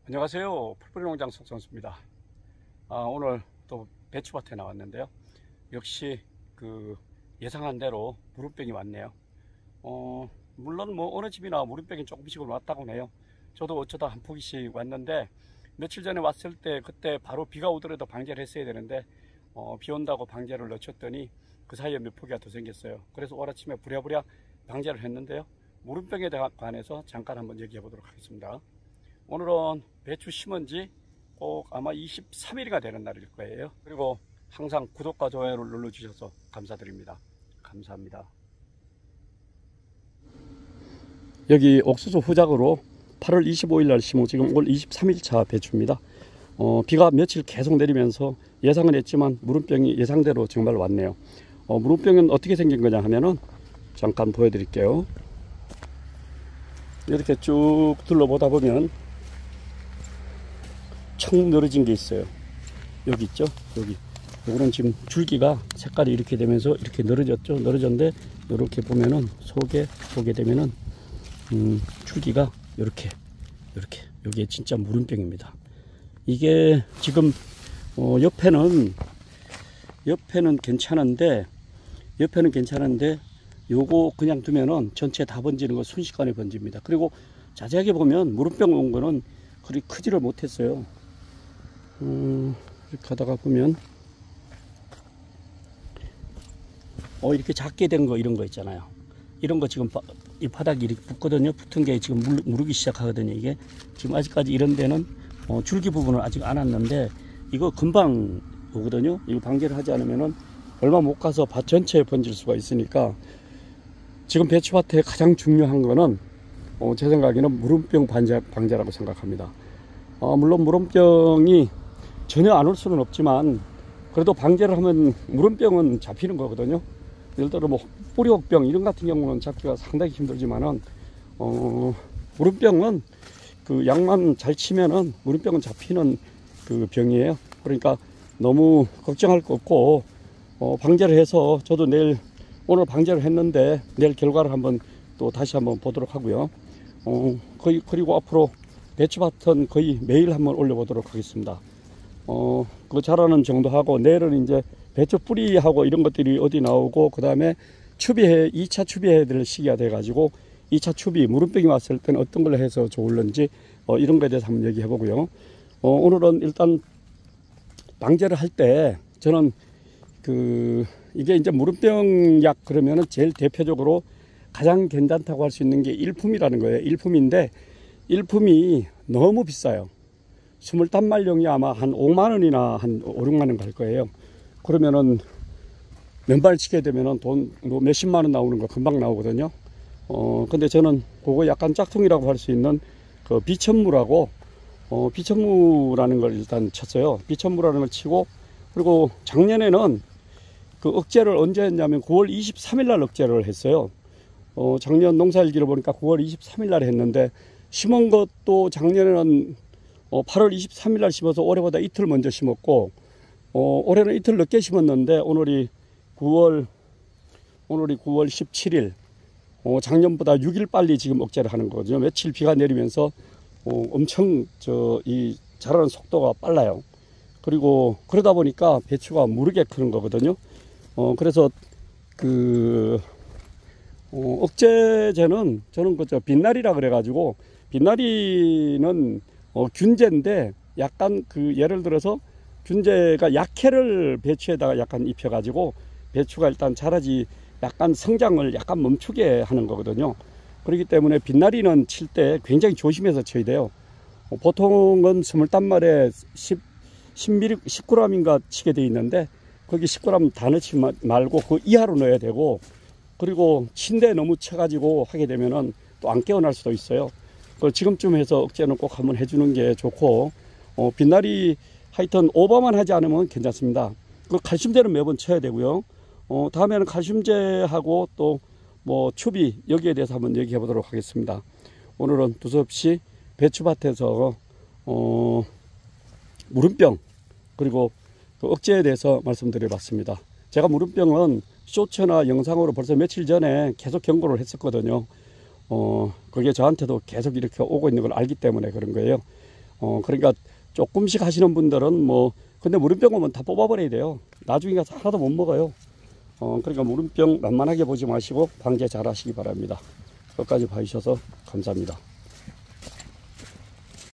안녕하세요. 풀뿌리농장 석선수입니다. 오늘 또 배추밭에 나왔는데요. 역시 예상한 대로 무름병이 왔네요. 물론 어느 집이나 무름병이 조금씩은 왔다고 해요. 저도 어쩌다 한 포기씩 왔는데, 며칠 전에 왔을 때 그때 바로 비가 오더라도 방제를 했어야 되는데 비 온다고 방제를 늦췄더니 그 사이에 몇 포기가 더 생겼어요. 그래서 오늘 아침에 부랴부랴 방제를 했는데요. 무름병에 관해서 잠깐 한번 얘기해 보도록 하겠습니다. 오늘은 배추 심은 지 꼭 아마 23일이가 되는 날일 거예요. 그리고 항상 구독과 좋아요를 눌러주셔서 감사드립니다. 감사합니다. 여기 옥수수 후작으로 8월 25일 날 심은 지금 올 23일차 배추입니다. 비가 며칠 계속 내리면서 예상은 했지만 무름병이 예상대로 정말 왔네요. 무름병은 어떻게 생긴 거냐 하면은 잠깐 보여드릴게요. 이렇게 쭉 둘러보다 보면 청 늘어진 게 있어요. 여기 있죠? 여기. 요거는 지금 줄기가 색깔이 이렇게 되면서 이렇게 늘어졌죠? 늘어졌는데, 이렇게 보면은 속에 보게 되면은, 줄기가 이렇게. 여기에 진짜 무름병입니다. 이게 지금, 옆에는 괜찮은데, 요거 그냥 두면은 전체 다 번지는 거 순식간에 번집니다. 그리고 자세하게 보면 무름병 온 거는 그리 크지를 못했어요. 이렇게 하다가 보면 이렇게 작게 된 거, 이런 거 있잖아요. 이런 거 지금 이 바닥이 이렇게 붙거든요. 붙은 게 지금 무르기 시작하거든요. 이게 지금 아직까지 이런 데는 줄기 부분은 아직 안 왔는데, 이거 금방 오거든요. 이거 방제를 하지 않으면은 얼마 못 가서 밭 전체에 번질 수가 있으니까, 지금 배추밭에 가장 중요한 거는 제 생각에는 무름병 방제라고 생각합니다. 물론 무름병이 전혀 안 올 수는 없지만, 그래도 방제를 하면 무름병은 잡히는 거거든요. 예를 들어 뿌리옥병 이런 같은 경우는 잡기가 상당히 힘들지만은, 무름병은 약만 잘 치면은 무름병은 잡히는 병이에요. 그러니까 너무 걱정할 거 없고, 방제를 해서 저도 오늘 방제를 했는데 내일 결과를 또 다시 한번 보도록 하고요. 그리고 앞으로 배추밭은 거의 매일 한번 올려보도록 하겠습니다. 그 자라는 정도 하고, 내일은 이제 배추 뿌리하고 이런 것들이 어디 나오고, 그 다음에 2차 추비해야 될 시기가 돼가지고, 2차 추비, 무름병이 왔을 때는 어떤 걸 해서 좋을런지, 이런 거에 대해서 한번 얘기해 보고요. 오늘은 일단 방제를 할 때 저는 이게 이제 무름병 약 그러면은 제일 대표적으로 가장 괜찮다고 할 수 있는 게 일품이라는 거예요. 일품인데, 일품이 너무 비싸요. 20단말용이 아마 한 5만원이나 한 5, 6만원 갈 거예요. 그러면은 맨발 치게 되면은 돈 몇십만원 나오는 거 금방 나오거든요. 근데 저는 그거 약간 짝퉁이라고 할 수 있는 비천무라고, 비천무라는 걸 일단 쳤어요. 비천무라는 걸 치고, 그리고 작년에는 억제를 언제 했냐면 9월 23일 날 억제를 했어요. 작년 농사일기를 보니까 9월 23일 날 했는데, 심은 것도 작년에는 8월 23일 날 심어서 올해보다 이틀 먼저 심었고, 올해는 이틀 늦게 심었는데, 오늘이 9월 17일, 작년보다 6일 빨리 지금 억제를 하는 거거든요. 며칠 비가 내리면서 엄청 이 자라는 속도가 빨라요. 그리고 그러다 보니까 배추가 무르게 크는 거거든요. 그래서 억제제는 저는 빛나리라 그래가지고, 빛나리는 균제인데, 약간 예를 들어서 균제가 약해를 배추에다가 약간 입혀가지고 배추가 일단 자라지, 약간 성장을 약간 멈추게 하는 거거든요. 그렇기 때문에 빛나리는 칠 때 굉장히 조심해서 쳐야 돼요. 보통은 20단말에 10g인가 치게 돼 있는데, 거기 10g 다 넣지 말고 그 이하로 넣어야 되고, 그리고 친데 너무 쳐가지고 하게 되면은 또 안 깨어날 수도 있어요. 지금쯤 해서 억제는 꼭 한번 해주는 게 좋고, 빛나리 하여튼 오버만 하지 않으면 괜찮습니다. 칼슘제는 매번 쳐야 되고요. 다음에는 칼슘제하고 또 추비, 여기에 대해서 한번 얘기해 보도록 하겠습니다. 오늘은 두서없이 배추밭에서 무름병 그리고 억제에 대해서 말씀드려 봤습니다. 제가 무름병은 쇼츠나 영상으로 벌써 며칠 전에 계속 경고를 했었거든요. 그게 저한테도 계속 이렇게 오고 있는 걸 알기 때문에 그런 거예요. 그러니까 조금씩 하시는 분들은 뭐, 근데 무름병 오면 다 뽑아버려야 돼요. 나중에 가서 하나도 못 먹어요. 그러니까 무름병 만만하게 보지 마시고 방제 잘 하시기 바랍니다. 끝까지 봐주셔서 감사합니다.